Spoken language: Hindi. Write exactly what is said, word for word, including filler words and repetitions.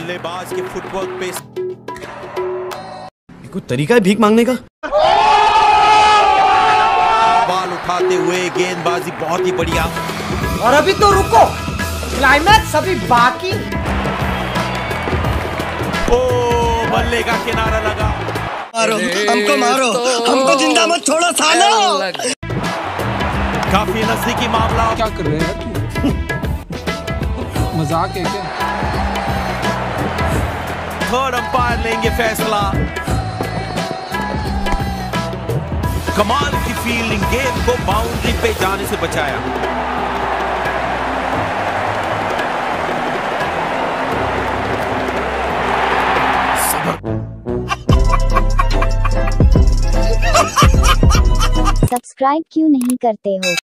बल्लेबाज के फुटवर्क पे कोई तरीका है भीख मांगने का? बाल उठाते हुए गेंदबाजी बहुत ही बढ़िया। और अभी तो रुको, क्लाइमैक्स अभी बाकी। ओ बल्ले का किनारा लगा। मारो हमको, मारो हमको, जिंदा मत छोड़ो सालो। काफी नजदीकी मामला। क्या कर रहे हैं मजाक है क्या? थर्ड अंपायर लेंगे फैसला। कमाल की फील्डिंग, गेंद को बाउंड्री पे जाने से बचाया। सब्सक्राइब क्यों नहीं करते हो?